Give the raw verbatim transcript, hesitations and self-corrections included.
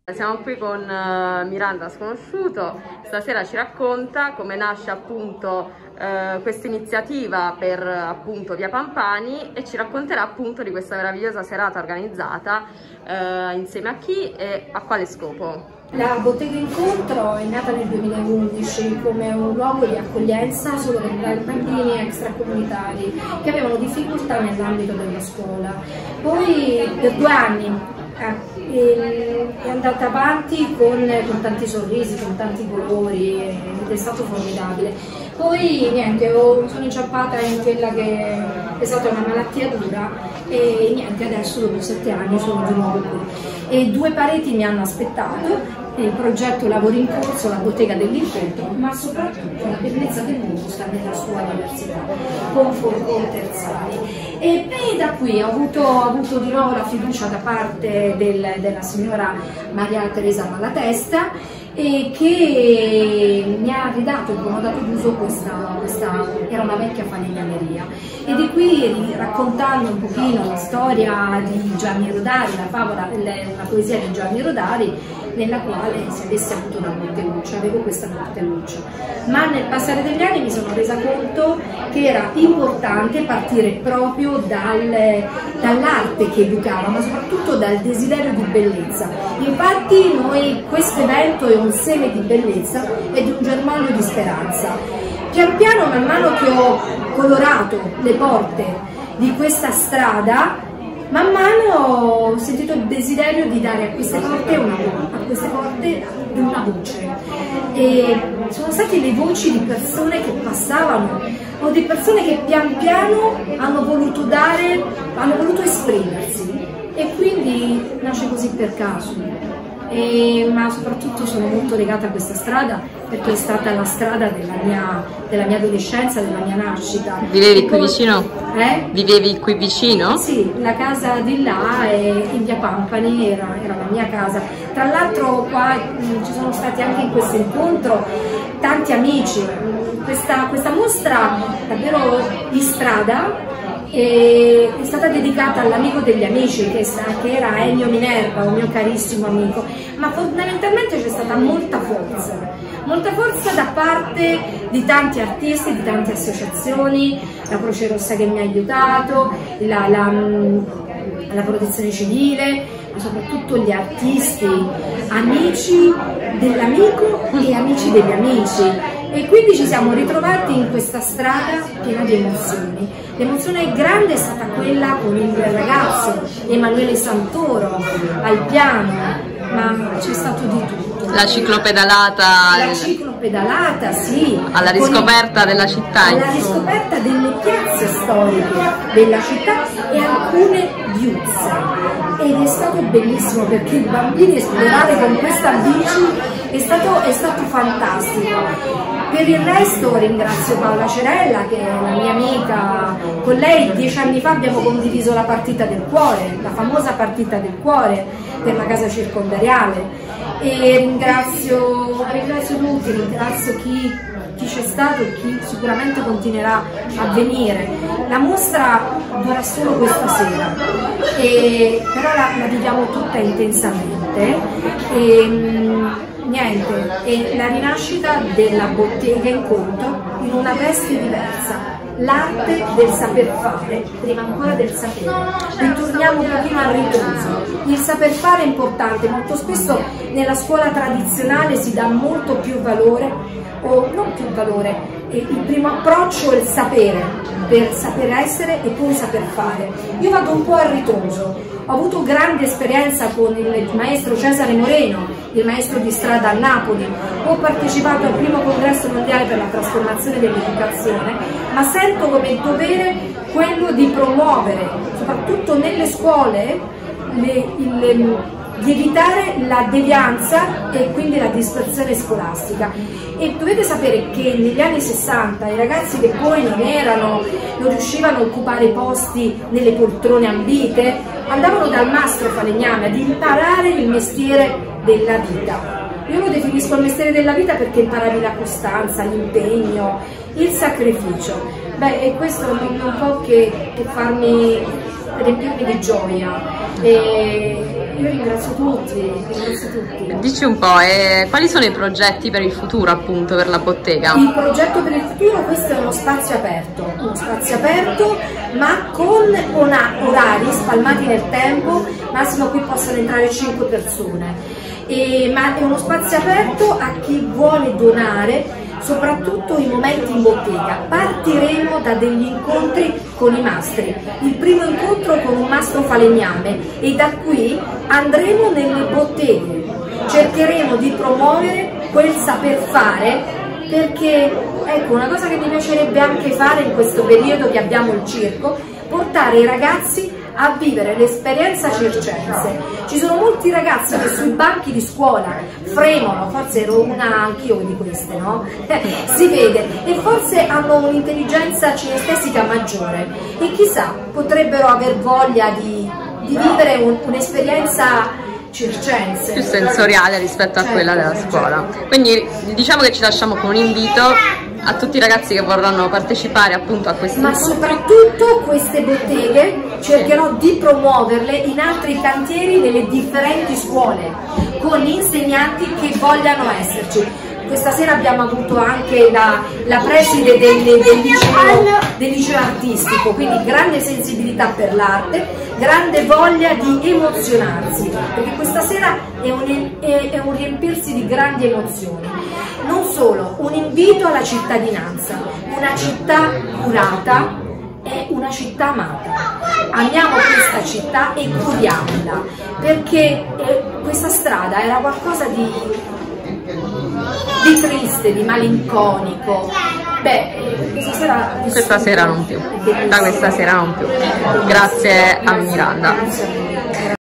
Siamo qui con uh, Miranda Sconosciuto, stasera ci racconta come nasce appunto uh, questa iniziativa per appunto Via Pampani e ci racconterà appunto di questa meravigliosa serata organizzata uh, insieme a chi e a quale scopo. La Bottega Incontro è nata nel duemilaundici come un luogo di accoglienza solo per bambini extracomunitari che avevano difficoltà nell'ambito della scuola. Poi per due anni è andata avanti con, con tanti sorrisi, con tanti colori ed è stato formidabile. Poi niente, ho, sono inciampata in quella che è stata una malattia dura e niente, adesso dopo sette anni sono di nuovo qui. E due pareti mi hanno aspettato, il progetto Lavori in Corso, la Bottega dell'Incontro, ma soprattutto la bellezza del mondo sta nella sua diversità, con forconi terzari. E beh, da qui ho avuto, ho avuto di nuovo la fiducia da parte del, della signora Maria Teresa Malatesta e che mi ha ridato in buono dato d'uso questa, questa, era una vecchia falegnameria. E di qui, raccontando un pochino la storia di Gianni Rodari, la favola, una poesia di Gianni Rodari, nella quale se avessi avuto una mortelluccia, avevo questa mortelluccia. Ma nel passare degli anni mi sono resa conto che era importante partire proprio dal, dall'arte che educava, ma soprattutto dal desiderio di bellezza. Infatti noi, questo evento è un seme di bellezza e di un germoglio di speranza. Pian piano, man mano che ho colorato le porte di questa strada, man mano ho sentito il desiderio di dare a queste porte una, a queste porte una voce. E sono state le voci di persone che passavano o di persone che pian piano hanno voluto dare, hanno voluto esprimersi. E quindi nasce così per caso. E, ma soprattutto sono molto legata a questa strada perché è stata la strada della mia, della mia adolescenza, della mia nascita. Vivevi qui vicino? Eh? Vivevi qui vicino? Sì, la casa di là è in Via Pampani, era, era la mia casa. Tra l'altro qua mh, ci sono stati anche in questo incontro tanti amici. Questa, questa mostra davvero di strada e è stata dedicata all'amico degli amici che, che era Ennio Minerva, un mio carissimo amico, ma fondamentalmente c'è stata molta forza, molta forza da parte di tanti artisti, di tante associazioni, la Croce Rossa che mi ha aiutato, la, la, la Protezione Civile, ma soprattutto gli artisti, amici dell'amico e amici degli amici. E quindi ci siamo ritrovati in questa strada piena di emozioni. L'emozione grande è stata quella con il ragazzo Emanuele Santoro al piano, ma c'è stato di tutto. La ciclopedalata. La ciclopedalata, sì. Alla riscoperta il... della città. Alla riscoperta delle piazze storiche della città e alcune viuzze. Ed è stato bellissimo perché i bambini esplorare con questa bici è stato, è stato fantastico. Per il resto ringrazio Paola Cerella che è la mia amica, con lei dieci anni fa abbiamo condiviso la partita del cuore, la famosa partita del cuore per la casa circondariale e ringrazio, ringrazio tutti, ringrazio chi, chi c'è stato e chi sicuramente continuerà a venire. La mostra dura solo questa sera, e, però la, la viviamo tutta intensamente. E, niente, è la rinascita della Bottega Incontro in una veste diversa, l'arte del saper fare, prima ancora del sapere. Ritorniamo un pochino al ritorno. Il saper fare è importante, molto spesso nella scuola tradizionale si dà molto più valore, o non più valore, il primo approccio è il sapere, per saper essere e poi saper fare. Io vado un po' al ritorno. Ho avuto grande esperienza con il maestro Cesare Moreno, il maestro di strada a Napoli. Ho partecipato al primo congresso mondiale per la trasformazione dell'educazione, ma sento come dovere quello di promuovere, soprattutto nelle scuole, le, il, di evitare la devianza e quindi la dispersione scolastica. E dovete sapere che negli anni sessanta i ragazzi che poi non erano, non riuscivano a occupare i posti nelle poltrone ambite, andavano dal mastro falegname ad imparare il mestiere della vita. Io lo definisco il mestiere della vita perché imparavi la costanza, l'impegno, il sacrificio. Beh, e questo non può che, che farmi riempirmi di gioia. E, io ringrazio tutti, ringrazio tutti. Dici un po', eh, quali sono i progetti per il futuro appunto per la bottega? Il progetto per il futuro, questo è uno spazio aperto, uno spazio aperto ma con una, orari spalmati nel tempo, massimo qui possono entrare cinque persone, e, ma è uno spazio aperto a chi vuole donare, soprattutto i momenti in bottega. Partiremo da degli incontri con i mastri, il primo incontro con un mastro falegname, e da qui andremo nelle botteghe, cercheremo di promuovere quel saper fare, perché ecco, una cosa che mi piacerebbe anche fare in questo periodo che abbiamo il circo, portare i ragazzi a vivere l'esperienza circense. Ci sono molti ragazzi che sui banchi di scuola fremono, forse ero una anch'io di queste, no? Si vede, e forse hanno un'intelligenza cinestesica maggiore e chissà, potrebbero aver voglia di, di vivere un, un'esperienza circense, più sensoriale rispetto a certo, quella della scuola. Certo. Quindi diciamo che ci lasciamo con un invito a tutti i ragazzi che vorranno partecipare appunto a questi ma incontri. Soprattutto queste botteghe cercherò di promuoverle in altri cantieri nelle differenti scuole con insegnanti che vogliano esserci. Questa sera abbiamo avuto anche la, la preside del, del, liceo, del liceo artistico, quindi grande sensibilità per l'arte, grande voglia di emozionarsi, perché questa sera è un, è, è un riempirsi di grandi emozioni. Non solo, un invito alla cittadinanza, una città curata è una città amata. Amiamo questa città e curiamola, perché eh, questa strada era qualcosa di... di triste, di malinconico. Beh, questa sera, questa sera non più, da questa sera non più. Grazie a Miranda.